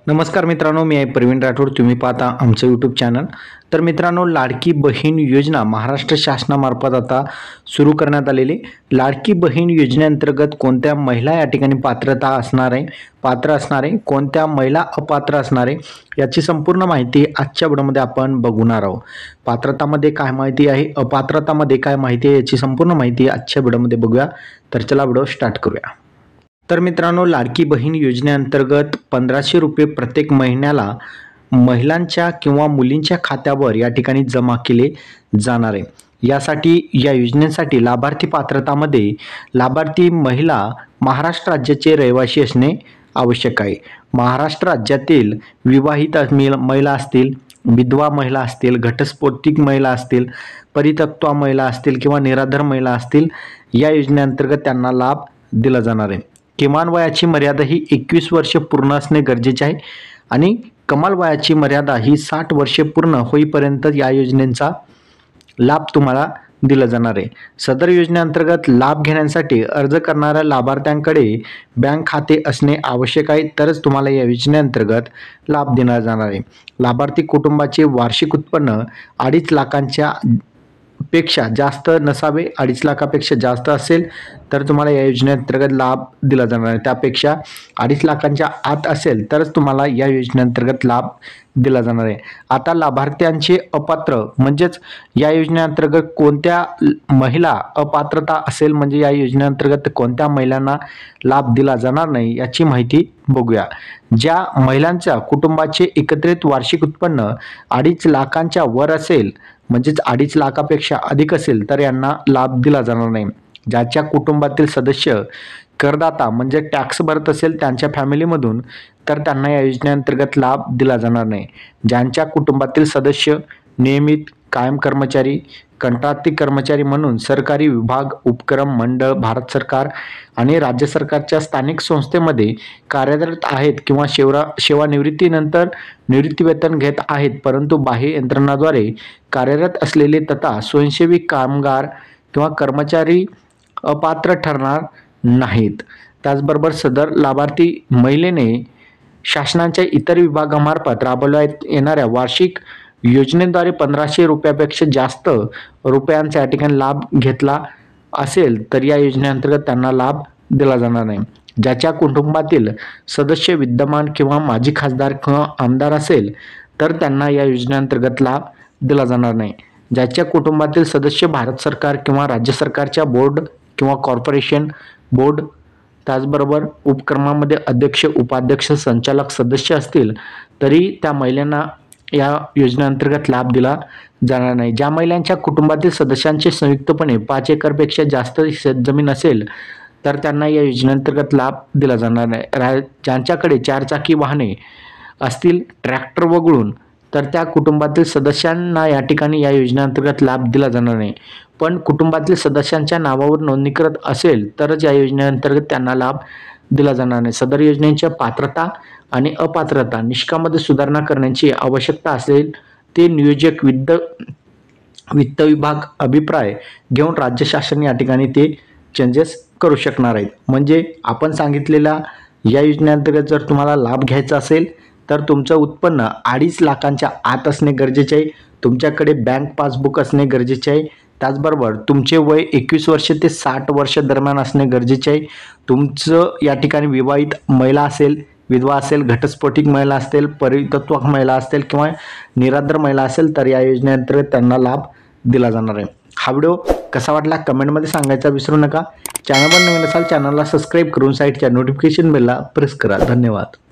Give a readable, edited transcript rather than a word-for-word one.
नमस्कार मित्रांनो, मी आहे प्रवीण राठोड. तुम्ही पाहता आमचं यूट्यूब चॅनल. तर मित्रांनो, लाडकी बहीण योजना महाराष्ट्र शासनामार्फत आता सुरू करण्यात आलेली. लाडकी बहीण योजनेअंतर्गत कोणत्या महिला या ठिकाणी पात्र असणार आहे, कोणत्या महिला अपात्र असणार आहे, याची संपूर्ण माहिती आजच्या व्हिडिओमध्ये आपण बघणार आहोत. पात्रतामध्ये काय माहिती आहे, अपात्रतामध्ये काय माहिती आहे, याची संपूर्ण माहिती आजच्या व्हिडिओमध्ये बघूया. तर चला व्हिडिओ स्टार्ट करूया. तर मित्रांनो, लाडकी बहीण योजनेअंतर्गत 1500 रुपये प्रत्येक महिन्याला महिलांच्या किंवा मुलींच्या खात्यावर या ठिकाणी जमा केले जाणार आहे. यासाठी या योजनेसाठी लाभार्थी पात्रतामध्ये लाभार्थी महिला महाराष्ट्र राज्याचे रहिवासी असणे आवश्यक आहे. महाराष्ट्र राज्यातील विवाहित महिला असतील, विधवा महिला असतील, घटस्फोटित महिला असतील, परित्यक्ता महिला असतील किंवा निराधार महिला असतील, या योजनेअंतर्गत त्यांना लाभ दिला जाणार आहे. किमान वयाची मर्यादा ही 21 वर्ष पूर्ण असणे गरजेचे आहे आणि कमाल वयाची मर्यादा ही 60 वर्षे पूर्ण होईपर्यंत या योजनेचा लाभ तुम्हाला दिला जाणार आहे. सदर योजनेअंतर्गत लाभ घेण्यासाठी अर्ज करणाऱ्या लाभार्थ्यांकडे बँक खाते असणे आवश्यक आहे, तरच तुम्हाला या योजनेअंतर्गत लाभ दिला जाणार आहे. लाभार्थी कुटुंबाचे वार्षिक उत्पन्न 2.5 लाखांच्या पेक्षा जास्त नसावे. 2.5 लाखापेक्षा जास्त असेल तर तुम्हाला या योजनेअंतर्गत लाभ दिला जाणार आहे. त्यापेक्षा 2.5 लाखांच्या आत असेल तरच तुम्हाला या योजनेअंतर्गत लाभ दिला जाणार आहे. आता लाभार्थ्यांचे अपात्र म्हणजेच या योजनेअंतर्गत कोणत्या महिला अपात्रता असेल, म्हणजे या योजनेअंतर्गत कोणत्या महिलांना लाभ दिला जाणार नाही याची माहिती बघूया. ज्या महिलांच्या कुटुंबाचे एकत्रित वार्षिक उत्पन्न 2.5 लाखांच्या वर असेल, म्हणजेच 2.5 लाखापेक्षा अधिक असेल, तर यांना लाभ दिला जाणार नाही. ज्याच्या कुटुंबातील सदस्य करदाता म्हणजे टॅक्स भरत असेल त्यांच्या फॅमिलीमधून, तर त्यांना या योजनेअंतर्गत लाभ दिला जाणार नाही. ज्यांच्या कुटुंबातील सदस्य नियमित कायम कर्मचारी, कंत्राटी कर्मचारी म्हणून सरकारी विभाग, उपक्रम, मंडळ, भारत सरकार आणि राज्य सरकारच्या स्थानिक संस्थेमध्ये कार्यरत आहेत किंवा सेवानिवृत्तीनंतर निवृत्तीवेतन घेत आहेत, परंतु बाह्य यंत्रणाद्वारे कार्यरत असलेले तथा स्वयंसेवी कामगार किंवा कर्मचारी अपात्र ठरणार नाहीत. त्याचबरोबर सदर लाभार्थी महिलेने शासनाच्या इतर विभागामार्फत राबवण्यात येणाऱ्या वार्षिक योजनेद्वारे 1500 रुपयापेक्षा जास्त रुपयांचा या ठिकाणी लाभ घेतला असेल तर या योजनेअंतर्गत त्यांना लाभ दिला जाणार नाही. ज्याच्या कुटुंबातील सदस्य विद्यमान किंवा माजी खासदार किंवा आमदार असेल तर त्यांना या योजनेअंतर्गत लाभ दिला जाणार नाही. ज्याच्या कुटुंबातील सदस्य भारत सरकार किंवा राज्य सरकारच्या बोर्ड किंवा कॉर्पोरेशन बोर्ड, त्याचबरोबर उपक्रमामध्ये अध्यक्ष, उपाध्यक्ष, संचालक सदस्य असतील तरी त्या महिलांना या योजनेअंतर्गत लाभ दिला जाणार नाही. ज्या महिलांच्या कुटुंबातील सदस्यांचे संयुक्तपणे 5 एकरपेक्षा जास्त शेतजमीन असेल तर त्यांना या योजनेअंतर्गत लाभ दिला जाणार नाही. ज्यांच्याकडे 4 चाकी वाहने असतील ट्रॅक्टर वगळून, तर त्या कुटुंबातील सदस्यांना या ठिकाणी या योजनेअंतर्गत लाभ दिला जाणार नाही. पण कुटुंबातील सदस्यांच्या नावावर नोंदणी करत असेल तरच या योजनेअंतर्गत त्यांना लाभ दिला जाणार नाही. सदर योजनेच्या पात्रता आणि अपात्रता निकषामध्ये सुधारणा करण्याची आवश्यकता असेल ते नियोजक वित्त विभाग अभिप्राय घेऊन राज्य शासन या ठिकाणी ते चेंजेस करू शकणार आहेत. म्हणजे आपण सांगितलेल्या या योजनेअंतर्गत जर तुम्हाला लाभ घ्यायचा असेल तर तुमचं उत्पन्न 2.5 लाखांच्या आत असणे गरजेचे आहे. तुमच्याकडे बँक पासबुक असणे गरजेचे आहे. त्याचबरोबर तुमचे वय 21 वर्ष ते 60 वर्ष दरम्यान असणे गरजेचे आहे. तुमचं या ठिकाणी विवाहित महिला असेल, विधवा असेल, घटस्फोटित महिला असतील, परित्यक्ता महिला असतील किंवा निराधार महिला असेल तर या योजनेअंतर्गत त्यांना लाभ दिला जाणार आहे. हा व्हिडिओ कसा वाटला कमेंटमध्ये सांगायचा विसरू नका. चॅनलवर नवीन असाल चॅनलला सबस्क्राईब करून साईडच्या नोटिफिकेशन बेलला प्रेस करा. धन्यवाद.